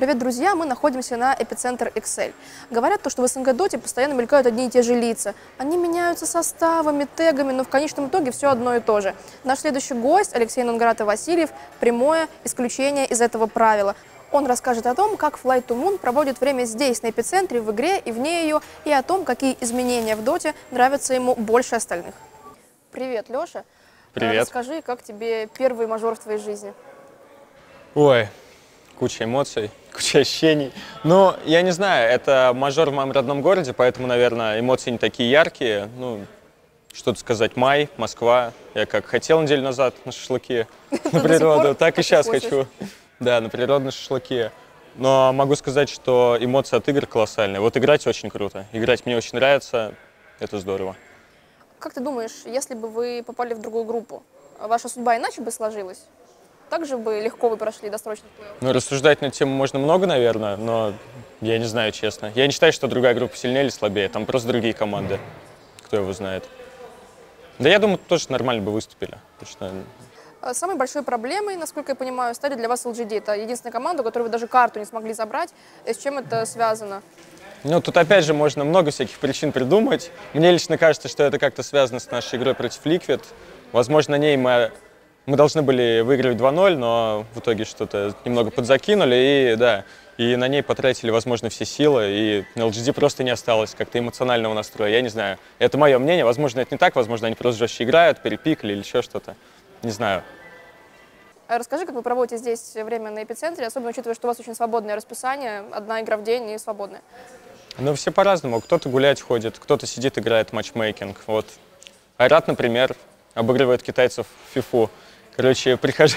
Привет, друзья! Мы находимся на Эпицентр Excel. Говорят, что в СНГ Доте постоянно мелькают одни и те же лица. Они меняются составами, тегами, но в конечном итоге все одно и то же. Наш следующий гость, Алексей Нонгратов-Васильев, прямое исключение из этого правила. Он расскажет о том, как Flight to Moon проводит время здесь, на Эпицентре, в игре и вне ее, и о том, какие изменения в Доте нравятся ему больше остальных. Привет, Леша. Привет. Расскажи, как тебе первый мажор в твоей жизни? Ой, куча эмоций, куча ощущений. Но я не знаю, это мажор в моем родном городе, поэтому, наверное, эмоции не такие яркие. Ну, что-то сказать, май, Москва. Я как хотел неделю назад на шашлыки, на природу, так и сейчас хочу. Да, на природные шашлыки. Но могу сказать, что эмоции от игр колоссальные. Вот играть очень круто. Играть мне очень нравится, это здорово. Как ты думаешь, если бы вы попали в другую группу, ваша судьба иначе бы сложилась? Так же бы легко вы прошли досрочный плей-офф? Ну, рассуждать на эту тему можно много, наверное, но я не знаю, честно. Я не считаю, что другая группа сильнее или слабее. Там просто другие команды. Кто его знает. Да я думаю, тоже нормально бы выступили. Точно. Самой большой проблемой, насколько я понимаю, стали для вас LGD. Это единственная команда, у которой вы даже карту не смогли забрать. И с чем это связано? Ну, тут опять же можно много всяких причин придумать. Мне лично кажется, что это как-то связано с нашей игрой против Liquid. Возможно, на ней мы должны были выигрывать 2-0, но в итоге что-то немного подзакинули, и да, и на ней потратили, возможно, все силы, и на LGD просто не осталось как-то эмоционального настроя. Я не знаю. Это мое мнение. Возможно, это не так, возможно, они просто жестче играют, перепикали или еще что-то. Не знаю. Расскажи, как вы проводите здесь время на Эпицентре, особенно учитывая, что у вас очень свободное расписание, одна игра в день и свободная. Ну, все по-разному. Кто-то гулять ходит, кто-то сидит, играет матчмейкинг. Вот. Айрат, например, обыгрывает китайцев в фифу. Короче, прихожу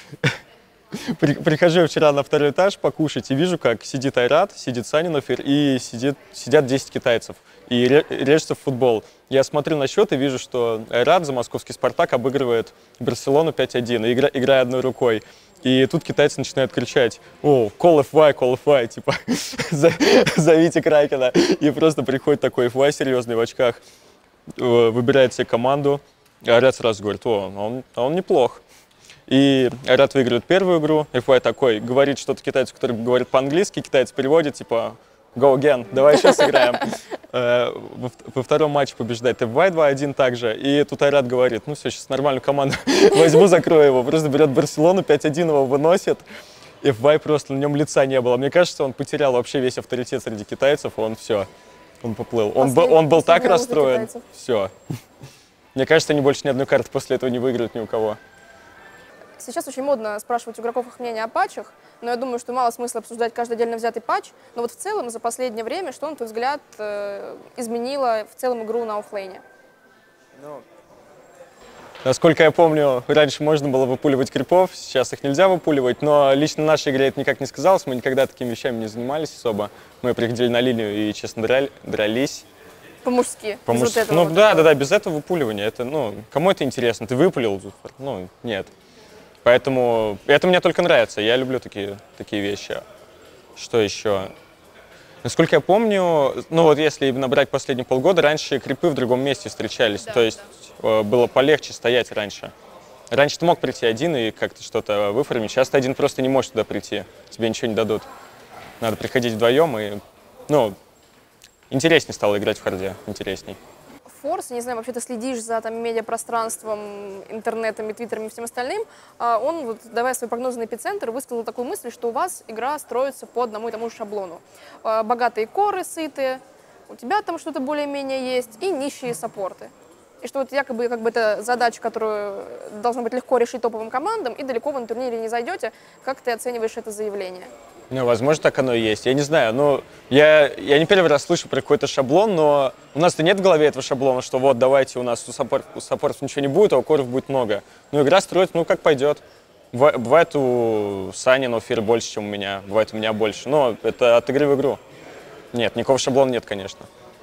вчера на второй этаж покушать и вижу, как сидит Айрат, сидит Санинофер и сидят 10 китайцев. И режется в футбол. Я смотрю на счет и вижу, что Айрат за московский «Спартак» обыгрывает Барселону 5-1, играя одной рукой. И тут китайцы начинают кричать: «О, call FY, типа, зовите Кракена». И просто приходит такой FY серьезный в очках, выбирает себе команду. Айрат сразу говорит: «О, он неплох». И Айрат выигрывает первую игру, FY такой говорит что-то китайцу, который говорит по-английски, китаец переводит, типа: «Go again, давай еще сыграем». Во втором матче побеждает FY 2-1 также. И тут Айрат говорит: «Ну все, сейчас нормальную команду возьму, закрою его». Просто берет Барселону, 5-1 его выносит. FY просто, на нем лица не было. Мне кажется, он потерял вообще весь авторитет среди китайцев, он все, он поплыл. Он был так расстроен. Все. Мне кажется, они больше ни одной карты после этого не выиграют ни у кого. Сейчас очень модно спрашивать у игроков их мнение о патчах, но я думаю, что мало смысла обсуждать каждый отдельно взятый патч. Но вот в целом за последнее время, что, на твой взгляд, изменило в целом игру на оффлейне? Насколько я помню, раньше можно было выпуливать крипов, сейчас их нельзя выпуливать, но лично в нашей игре это никак не сказалось, мы никогда такими вещами не занимались особо. Мы приходили на линию и, честно, дрались. По-мужски? По-мужски. Ну да, без этого выпуливания. Это, кому это интересно? Ты выпулил? Ну, нет. Поэтому это мне только нравится, я люблю такие вещи. Что еще? Насколько я помню, вот если именно брать последние полгода, раньше крипы в другом месте встречались, да, то есть было полегче стоять раньше. Раньше ты мог прийти один и как-то что-то выформить, сейчас ты один просто не можешь туда прийти, тебе ничего не дадут. Надо приходить вдвоем и, интереснее стало играть в харде, интересней. Форс, не знаю, вообще ты следишь за медиапространством, интернетом, твиттером и всем остальным, он, вот, давая свои прогнозы на Эпицентр, высказал такую мысль, что у вас игра строится по одному и тому же шаблону. Богатые коры, сытые, у тебя там что-то более-менее есть, и нищие саппорты. И что вот якобы это задача, которую должно быть легко решить топовым командам, и далеко вы на турнире не зайдете. Как ты оцениваешь это заявление? Возможно, так оно и есть. Я не знаю, я не первый раз слышу про какой-то шаблон, но у нас-то нет в голове этого шаблона, что вот давайте у нас у саппортов ничего не будет, а у коров будет много. Игра строится, как пойдет. Бывает у Сани, Нофир больше, чем у меня, бывает у меня больше. Но это от игры в игру. Нет, никакого шаблона нет, конечно.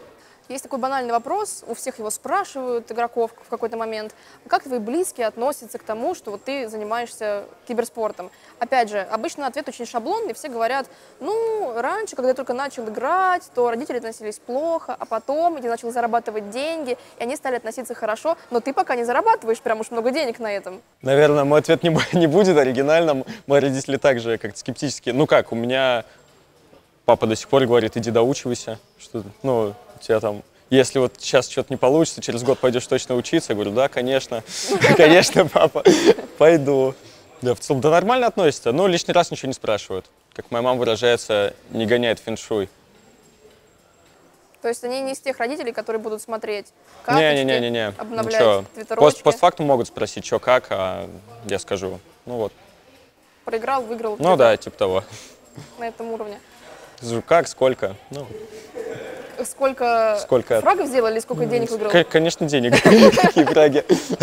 Есть такой банальный вопрос, у всех его спрашивают, игроков в какой-то момент. Как твои близкие относятся к тому, что вот ты занимаешься киберспортом? Опять же, обычно ответ очень шаблонный, все говорят, ну, раньше, когда я только начал играть, то родители относились плохо, а потом я начал зарабатывать деньги, и они стали относиться хорошо, но ты пока не зарабатываешь прям уж много денег на этом. Наверное, мой ответ не будет оригинальным. Мои родители также как-то скептически. Ну как, у меня папа до сих пор говорит, иди доучивайся, что, ну, у тебя там, если вот сейчас что-то не получится, через год пойдешь точно учиться. Я говорю, да, конечно, конечно, папа, пойду. Да, в целом, да нормально относятся, но лишний раз ничего не спрашивают. Как моя мама выражается, не гоняет фэншуй. То есть они не из тех родителей, которые будут смотреть Не, обновлять твиттерочки. Постфактум могут спросить, что как, а я скажу, ну вот. Проиграл, выиграл. Ну да, типа того. На этом уровне. Как, сколько? Ну. Сколько фрагов сделали, сколько денег выиграл? Конечно, денег. Какие фраги.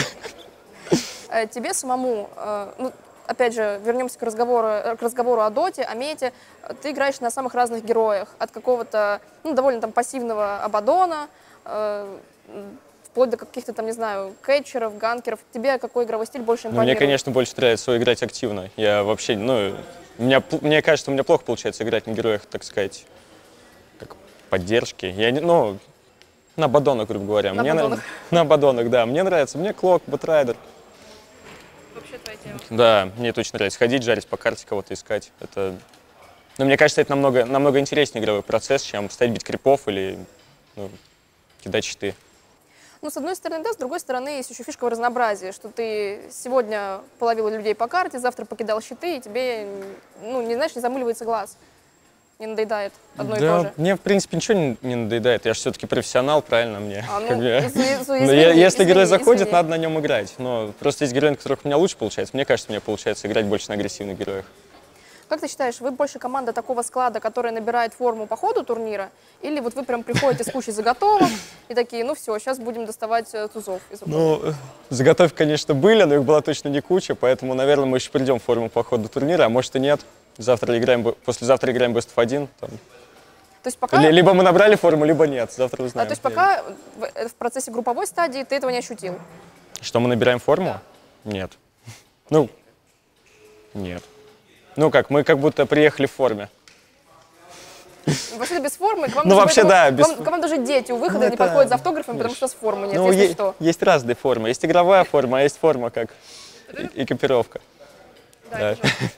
Тебе самому, ну, опять же, вернемся к разговору о доте, о мете. Ты играешь на самых разных героях. От какого-то, ну, довольно там пассивного Абаддона, вплоть до каких-то там, не знаю, кэтчеров, ганкеров. Тебе какой игровой стиль больше импонирует? Мне, конечно, больше нравится играть активно. Я вообще, ну, мне кажется, у меня плохо получается играть на героях, так сказать, как поддержки. Я не, ну, на Абаддонах, грубо говоря. На Абаддонах, да. Мне нравится. Мне Клок, Бэтрайдер. Вообще твоя тема. Да, мне это очень нравится. Ходить, жарить по карте, кого-то искать. Это, ну, мне кажется, это намного интереснее игровой процесс, чем стоять бить крипов или, ну, кидать щиты. Ну, с одной стороны, да, с другой стороны, есть еще фишка в разнообразии, что ты сегодня половил людей по карте, завтра покидал щиты, и тебе, ну, не знаешь, не замыливается глаз, не надоедает одно и то же. Мне, в принципе, ничего не надоедает. Я же все-таки профессионал, правильно мне. Извини, если герой заходит, надо на нем играть. Но просто есть герои, на которых у меня лучше получается. Мне кажется, мне получается играть больше на агрессивных героях. Как ты считаешь, вы больше команда такого склада, которая набирает форму по ходу турнира, или вот вы прям приходите с кучей заготовок и такие, ну все, сейчас будем доставать тузов из рукава? Ну, заготовки, конечно, были, но их была точно не куча, поэтому, наверное, мы еще придем в форму по ходу турнира, а может и нет. Послезавтра играем Best of 1. Там. То есть пока... Либо мы набрали форму, либо нет, завтра узнаем. То есть пока в процессе групповой стадии ты этого не ощутил? Что мы набираем форму? Да. Нет. Ну, нет. Ну как, мы как будто приехали в форме. Вообще-то без формы, к вам, ну, вообще, да, к вам даже дети у выхода не подходят за автографами, потому что у вас формы нет, если что. Есть разные формы. Есть игровая форма, а есть форма как экипировка. Да.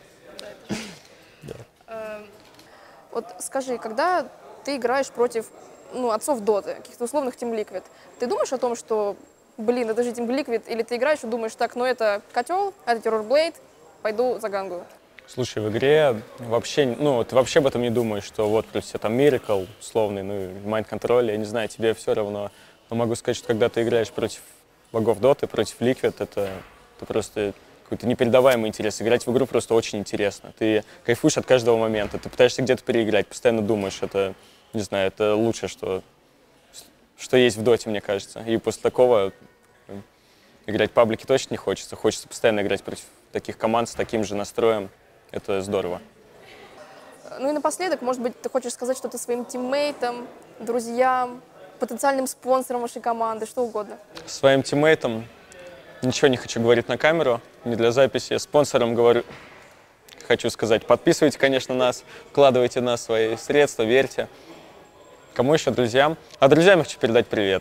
Вот скажи, когда ты играешь против, ну, отцов доты, каких-то условных Team Liquid, ты думаешь о том, что, блин, это же Team Liquid, или ты играешь и думаешь, так, ну это котел, это Terrorblade, пойду загангую? Слушай, в игре вообще, ну, ты вообще об этом не думаешь, что вот плюс все там Miracle условный, ну, Mind Control, я не знаю, тебе все равно. Но могу сказать, что когда ты играешь против богов доты, против Liquid, это просто какой-то непередаваемый интерес. Играть в игру просто очень интересно. Ты кайфуешь от каждого момента, ты пытаешься где-то переиграть, постоянно думаешь, это, не знаю, это лучшее, что есть в доте, мне кажется. И после такого играть в паблике точно не хочется. Хочется постоянно играть против таких команд с таким же настроем. Это здорово. Ну и напоследок, может быть, ты хочешь сказать что-то своим тиммейтам, друзьям, потенциальным спонсорам вашей команды, что угодно? Своим тиммейтам ничего не хочу говорить на камеру, не для записи. Спонсорам говорю, хочу сказать, подписывайте, конечно, нас, вкладывайте в нас свои средства, верьте. Кому еще? Друзьям. А друзьям я хочу передать привет.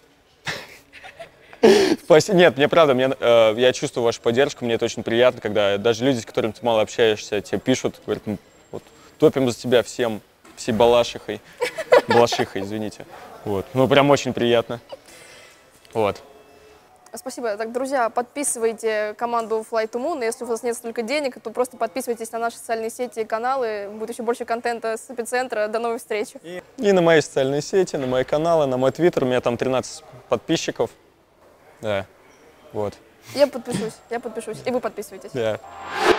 Нет, мне правда, я чувствую вашу поддержку, мне это очень приятно, когда даже люди, с которыми ты мало общаешься, тебе пишут, говорят, вот, топим за тебя всей балашихой, извините. Вот, ну прям очень приятно. Вот. Спасибо. Так, друзья, подписывайте команду Fly to Moon. Если у вас нет столько денег, то просто подписывайтесь на наши социальные сети и каналы. Будет еще больше контента с эпицентра. До новых встреч. И на мои социальные сети, на мои каналы, на мой твиттер. У меня там 13 подписчиков. Да, вот. Я подпишусь. И вы подписывайтесь. Да.